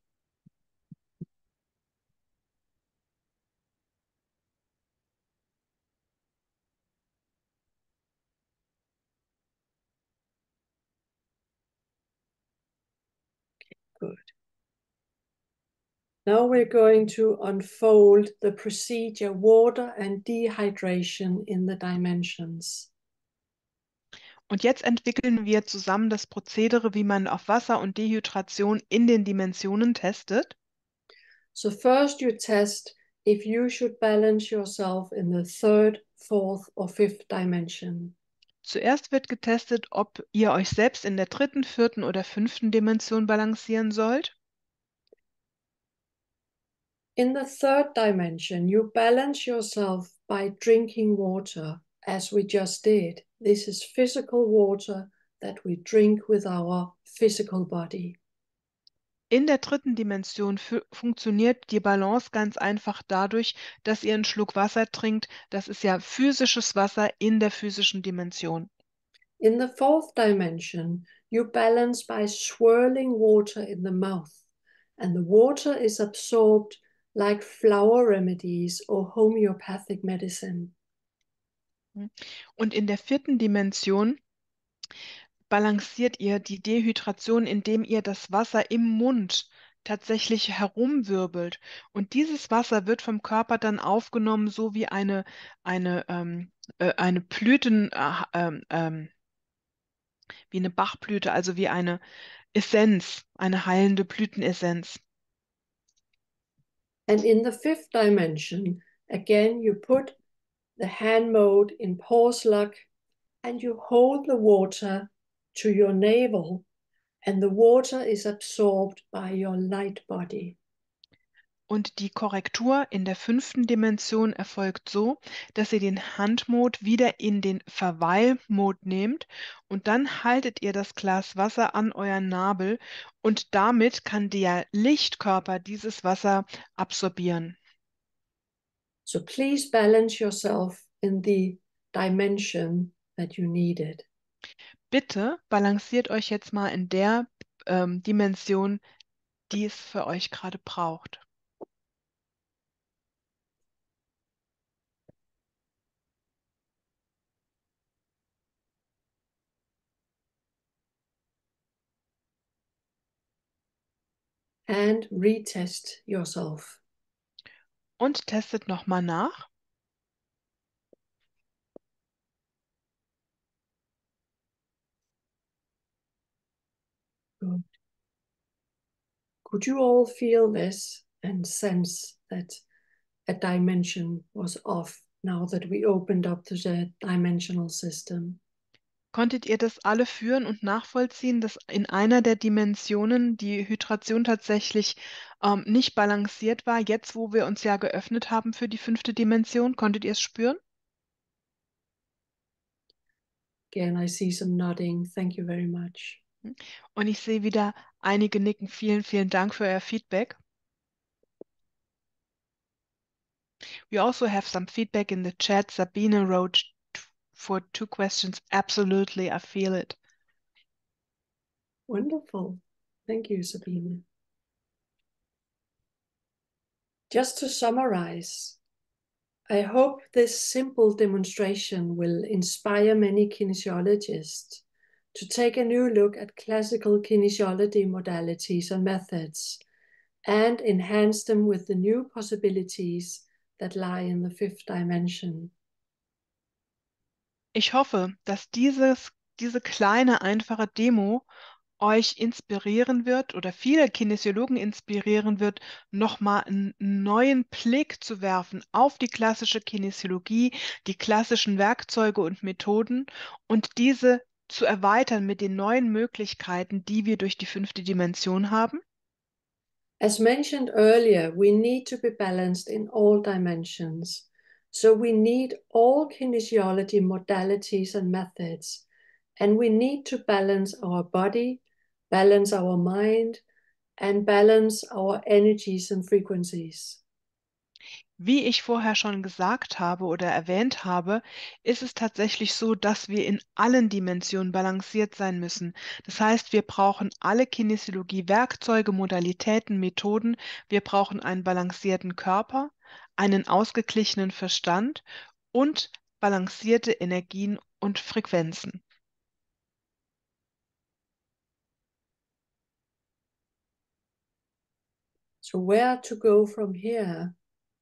Good. Now we're going to unfold the procedure water and dehydration in the dimensions. Und jetzt entwickeln wir zusammen das Prozedere, wie man auf Wasser und Dehydration in den Dimensionen testet. So first you test if you should balance yourself in the third, fourth or fifth dimension. Zuerst wird getestet, ob ihr euch selbst in der dritten, vierten oder fünften Dimension balancieren sollt. In the third dimension, you balance yourself by drinking water, as we just did. This is physical water that we drink with our physical body. In der dritten Dimension funktioniert die Balance ganz einfach dadurch, dass ihr einen Schluck Wasser trinkt. Das ist ja physisches Wasser in der physischen Dimension. In the fourth dimension, you balance by swirling water in the mouth, and the water is absorbed like flower remedies or homeopathic medicine. Und in der vierten Dimension balanciert ihr die Dehydration, indem ihr das Wasser im Mund tatsächlich herumwirbelt. Und dieses Wasser wird vom Körper dann aufgenommen, so wie eine wie eine Bachblüte, also wie eine Essenz, eine heilende Blütenessenz. And in the fifth dimension, again, you put the hand mode in pause lock and you hold the water to your navel, and the water is absorbed by your light body. Und die Korrektur in der fünften Dimension erfolgt so, dass ihr den Handmode wieder in den Verweilmode nehmt und dann haltet ihr das Glas Wasser an euren Nabel und damit kann der Lichtkörper dieses Wasser absorbieren. So please balance yourself in the dimension that you needed. Bitte balanciert euch jetzt mal in der Dimension, die es für euch gerade braucht. And retest yourself. Und testet nochmal nach. Good. Could you all feel this and sense that a dimension was off now that we opened up to the dimensional system? Konntet ihr das alle führen und nachvollziehen, dass in einer der Dimensionen die Hydration tatsächlich nicht balanciert war, jetzt wo wir uns ja geöffnet haben für die 5. Dimension? Konntet ihr es spüren? Again, I see some nodding. Thank you very much. Und ich sehe wieder einige nicken. Vielen, vielen Dank für euer Feedback. We also have some feedback in the chat. Sabine wrote for 2 questions. Absolutely, I feel it. Wonderful. Thank you, Sabine. Just to summarize, I hope this simple demonstration will inspire many kinesiologists to take a new look at classical kinesiology modalities and methods and enhance them with the new possibilities that lie in the 5th dimension. Ich hoffe, dass diese kleine, einfache Demo euch inspirieren wird oder viele Kinesiologen inspirieren wird, nochmal einen neuen Blick zu werfen auf die klassische Kinesiologie, die klassischen Werkzeuge und Methoden und diese zu erweitern mit den neuen Möglichkeiten, die wir durch die 5. Dimension haben. As mentioned earlier, we need to be balanced in all dimensions. So we need all kinesiology modalities and methods, and we need to balance our body, balance our mind, and balance our energies and frequencies. Wie ich vorher schon gesagt habe oder erwähnt habe, ist es tatsächlich so, dass wir in allen Dimensionen balanciert sein müssen. Das heißt, wir brauchen alle Kinesiologie, Werkzeuge, Modalitäten, Methoden. Wir brauchen einen balancierten Körper, einen ausgeglichenen Verstand und balancierte Energien und Frequenzen. So where to go from here?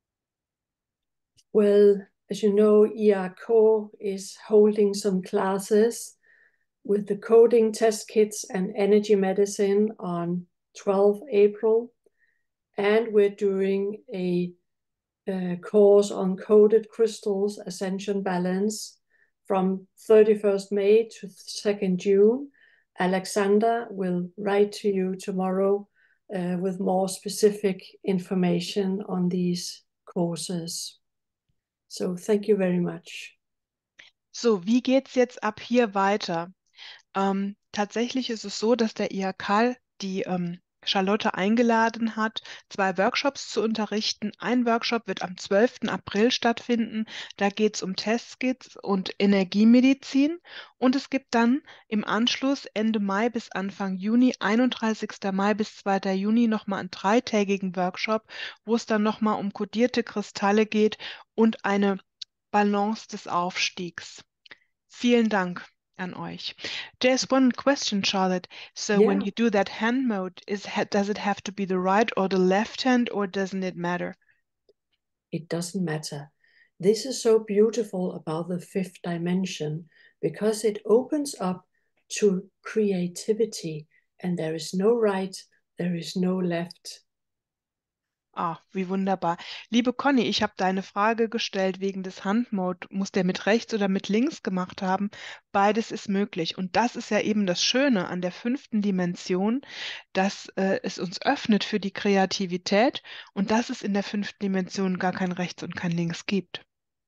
Well, as you know, IACO is holding some classes with the coding test kits and energy medicine on 12 April. And we're doing a course on coded crystals, ascension balance from 31st May to 2nd June. Alexander will write to you tomorrow with more specific information on these courses. So thank you very much. So, wie geht's jetzt ab hier weiter? Tatsächlich ist es so, dass der IHK die Charlotte eingeladen hat, 2 Workshops zu unterrichten. Ein Workshop wird am 12. April stattfinden. Da geht es um Testkits und Energiemedizin. Und es gibt dann im Anschluss Ende Mai bis Anfang Juni, 31. Mai bis 2. Juni, nochmal einen 3-tägigen Workshop, wo es dann nochmal um kodierte Kristalle geht und eine Balance des Aufstiegs. Vielen Dank an euch. There's one question, Charlotte. So when you do that hand mode, does it have to be the right or the left hand, or doesn't it matter? It doesn't matter. This is so beautiful about the 5th dimension because it opens up to creativity, and there is no right, there is no left. Ah, wie wunderbar. Liebe Conny, ich habe deine Frage gestellt wegen des Handmode. Muss der mit rechts oder mit links gemacht haben? Beides ist möglich. Und das ist ja eben das Schöne an der 5. Dimension, dass es uns öffnet für die Kreativität und dass es in der 5. Dimension gar kein Rechts und kein Links gibt.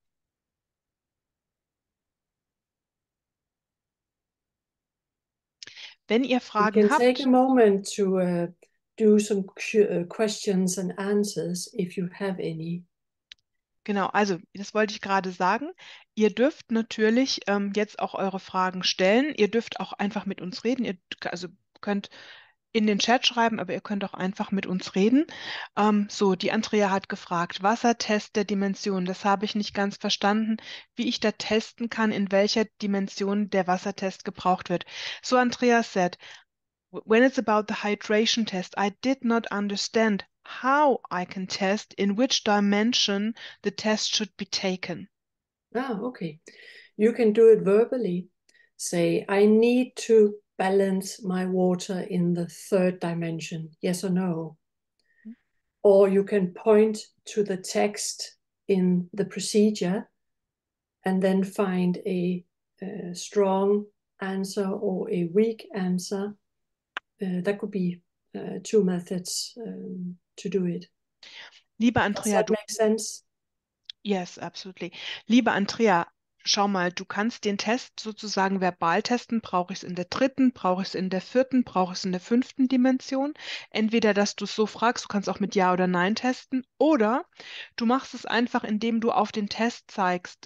Wenn ihr Fragen We can habt, take a moment to do some questions and answers if you have any. genau, also das wollte ich gerade sagen. Ihr dürft natürlich jetzt auch eure Fragen stellen. Ihr dürft auch einfach mit uns reden. Ihr könnt in den Chat schreiben, aber ihr könnt auch einfach mit uns reden. So, die Andrea hat gefragt, Wassertest der Dimension. Das habe ich nicht ganz verstanden, wie ich da testen kann, in welcher Dimension der Wassertest gebraucht wird. So, Andrea said, when it's about the hydration test, I did not understand how I can test in which dimension the test should be taken. Ah, okay. You can do it verbally. Say, I need to balance my water in the third dimension? Yes or no? Or you can point to the text in the procedure and then find a strong answer or a weak answer. That could be two methods to do it. Liebe Does Andrea, that make sense? yes, absolutely. Liebe Andrea, schau mal, du kannst den Test sozusagen verbal testen. Brauche ich es in der dritten, brauche ich es in der vierten, brauche ich es in der fünften Dimension? Entweder, dass du es so fragst, du kannst auch mit Ja oder Nein testen, oder du machst es einfach, indem du auf den Test zeigst,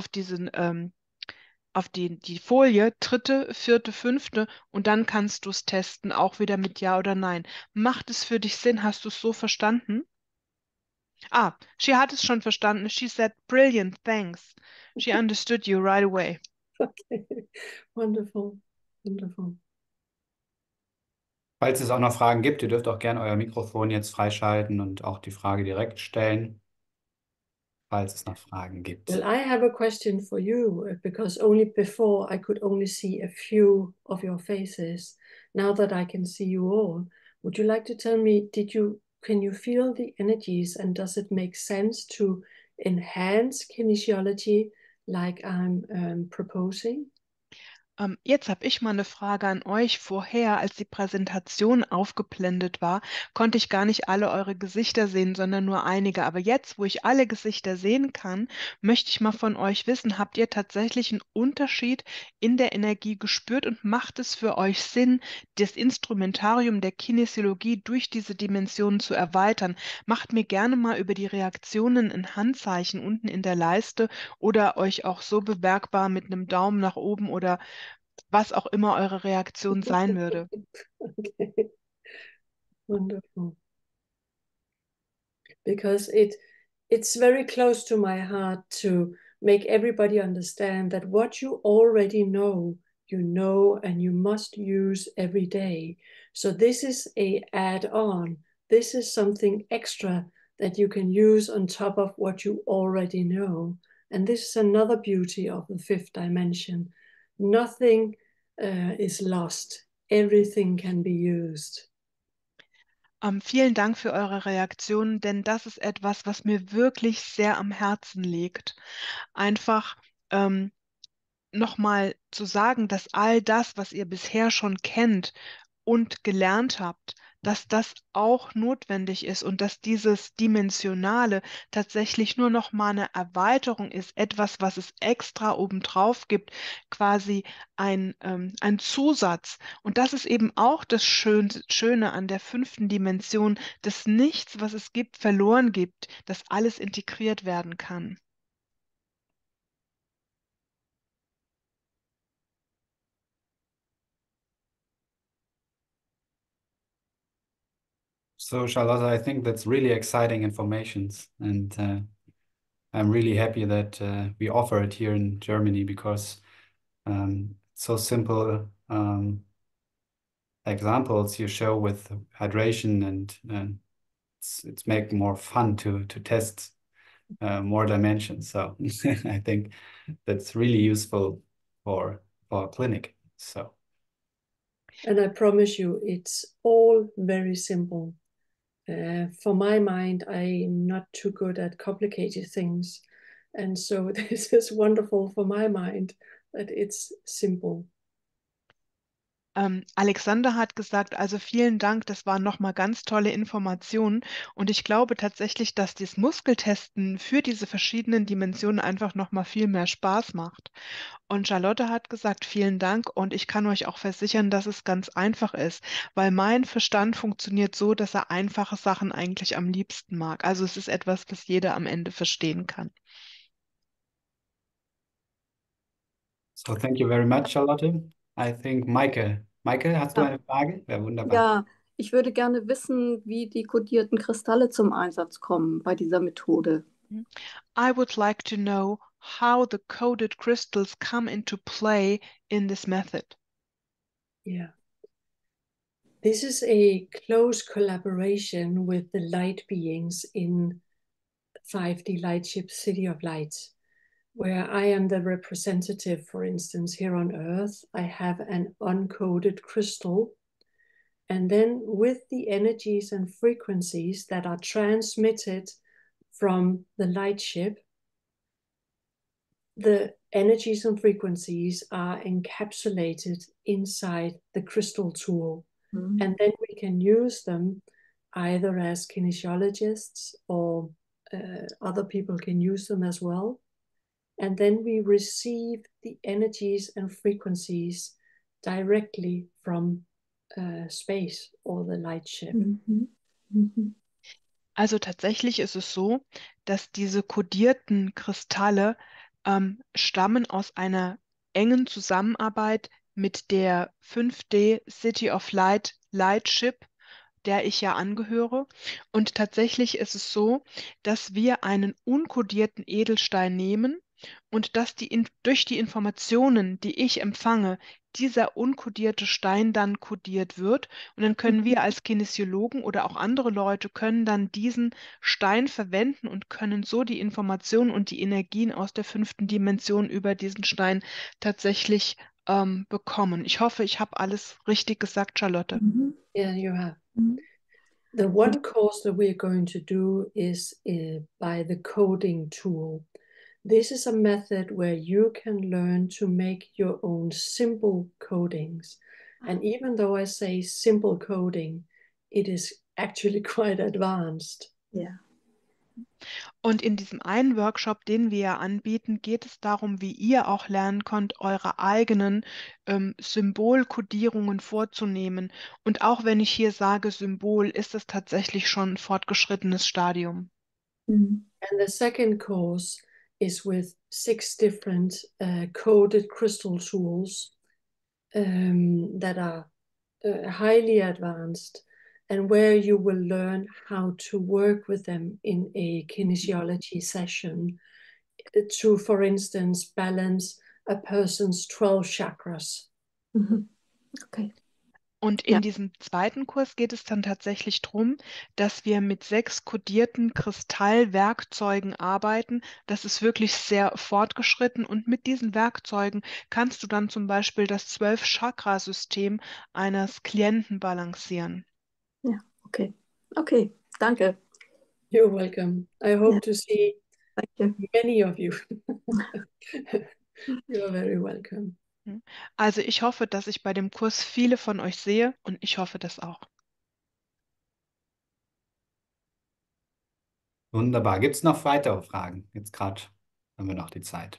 auf die Folie, dritte, vierte, fünfte, und dann kannst du es testen, auch wieder mit Ja oder Nein. Macht es für dich Sinn? Hast du es so verstanden? Ah, she hat es schon verstanden. She said, brilliant, thanks. She understood you right away. Okay, wonderful, wonderful. Falls es auch noch Fragen gibt, ihr dürft auch gerne euer Mikrofon jetzt freischalten und auch die Frage direkt stellen, falls es noch Fragen gibt. Well, I have a question for you because only before I could only see a few of your faces. Now that I can see you all, would you like to tell me, can you feel the energies and does it make sense to enhance kinesiology like I'm proposing? Jetzt habe ich mal eine Frage an euch. Vorher, als die Präsentation aufgeblendet war, konnte ich gar nicht alle eure Gesichter sehen, sondern nur einige. Aber jetzt, wo ich alle Gesichter sehen kann, möchte ich mal von euch wissen, habt ihr tatsächlich einen Unterschied in der Energie gespürt und macht es für euch Sinn, das Instrumentarium der Kinesiologie durch diese Dimensionen zu erweitern? Macht mir gerne mal über die Reaktionen in Handzeichen unten in der Leiste oder euch auch so bemerkbar mit einem Daumen nach oben oder was auch immer eure Reaktion sein würde. Okay, wonderful. Because it's very close to my heart to make everybody understand that what you already know, you know, and you must use every day. So this is a add-on. This is something extra that you can use on top of what you already know. And this is another beauty of the fifth dimension. Nothing is lost. Everything can be used. Vielen Dank für eure Reaktionen, denn das ist etwas, was mir wirklich sehr am Herzen liegt. Einfach nochmal zu sagen, dass all das, was ihr bisher schon kennt und gelernt habt, dass das auch notwendig ist und dass dieses Dimensionale tatsächlich nur noch mal eine Erweiterung ist, etwas, was es extra obendrauf gibt, quasi ein Zusatz. Und das ist eben auch das Schöne an der fünften Dimension, dass nichts, was es gibt, verloren gibt, dass alles integriert werden kann. So, Charlotte, I think that's really exciting information, and I'm really happy that we offer it here in Germany because so simple examples you show with hydration and it's making more fun to test more dimensions. So I think that's really useful for a clinic. So. And I promise you, it's all very simple. For my mind, I'm not too good at complicated things. And so this is wonderful for my mind that it's simple. Alexander hat gesagt, also vielen Dank, das waren nochmal ganz tolle Informationen und ich glaube tatsächlich, dass das Muskeltesten für diese verschiedenen Dimensionen einfach nochmal viel mehr Spaß macht. Und Charlotte hat gesagt, vielen Dank und ich kann euch auch versichern, dass es ganz einfach ist, weil mein Verstand funktioniert so, dass er einfache Sachen eigentlich am liebsten mag. Also es ist etwas, was jeder am Ende verstehen kann. So thank you very much, Charlotte. I think Maike, hast du Ja, eine Frage? Ja, wunderbar. ja, ich würde gerne wissen, wie die kodierten Kristalle zum Einsatz kommen bei dieser Methode. I would like to know how the coded crystals come into play in this method. Yeah. This is a close collaboration with the light beings in 5D Lightship City of Light. where I am the representative, for instance, here on Earth, I have an uncoded crystal. And then with the energies and frequencies that are transmitted from the light ship, the energies and frequencies are encapsulated inside the crystal tool. Mhm. And then we can use them either as kinesiologists or other people can use them as well. And then we receive the energies and frequencies directly from space or the light ship. Mhm. Mhm. Also tatsächlich ist es so, dass diese kodierten Kristalle stammen aus einer engen Zusammenarbeit mit der 5D City of Light Lightship, der ich ja angehöre. Und tatsächlich ist es so, dass wir einen unkodierten Edelstein nehmen und dass durch die Informationen, die ich empfange, dieser unkodierte Stein dann kodiert wird. Und dann können wir als Kinesiologen oder auch andere Leute können dann diesen Stein verwenden und können so die Informationen und die Energien aus der 5. Dimension über diesen Stein tatsächlich bekommen. Ich hoffe, ich habe alles richtig gesagt, Charlotte. Mhm. Yeah, you have. Mhm. The one course that we're going to do is by the coding tool. This is a method where you can learn to make your own simple codings. And even though I say simple coding, it is actually quite advanced. Ja. Und in diesem einen Workshop, den wir ja anbieten, geht es darum, wie ihr auch lernen könnt, eure eigenen Symbolkodierungen vorzunehmen. Und auch wenn ich hier sage Symbol, ist es tatsächlich schon ein fortgeschrittenes Stadium. Mhm. And the second course is with 6 different coded crystal tools that are highly advanced, and where you will learn how to work with them in a kinesiology session to, for instance, balance a person's 12 chakras. Mhm. Okay. Und in Ja. diesem zweiten Kurs geht es dann tatsächlich darum, dass wir mit 6 kodierten Kristallwerkzeugen arbeiten. Das ist wirklich sehr fortgeschritten und mit diesen Werkzeugen kannst du dann zum Beispiel das 12-Chakra-System eines Klienten balancieren. Ja, okay. Okay, danke. You're welcome. I hope Ja. to see Danke. many of you. You're very welcome. Also ich hoffe, dass ich bei dem Kurs viele von euch sehe und ich hoffe das auch. Wunderbar. Gibt es noch weitere Fragen? Jetzt gerade haben wir noch die Zeit.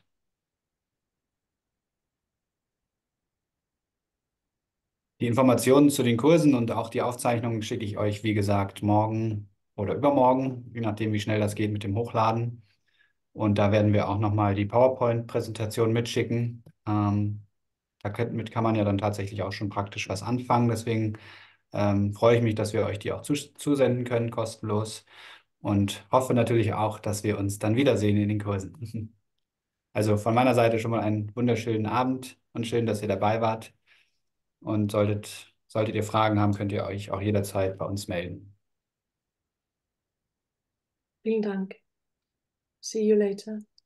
Die Informationen zu den Kursen und auch die Aufzeichnungen schicke ich euch, wie gesagt, morgen oder übermorgen, je nachdem, wie schnell das geht mit dem Hochladen. Und da werden wir auch nochmal die PowerPoint-Präsentation mitschicken. Damit kann man ja dann tatsächlich auch schon praktisch was anfangen. Deswegen freue ich mich, dass wir euch die auch zusenden können, kostenlos. Und hoffe natürlich auch, dass wir uns dann wiedersehen in den Kursen. Also von meiner Seite schon mal einen wunderschönen Abend und schön, dass ihr dabei wart. Und solltet ihr Fragen haben, könnt ihr euch auch jederzeit bei uns melden. Vielen Dank. See you later.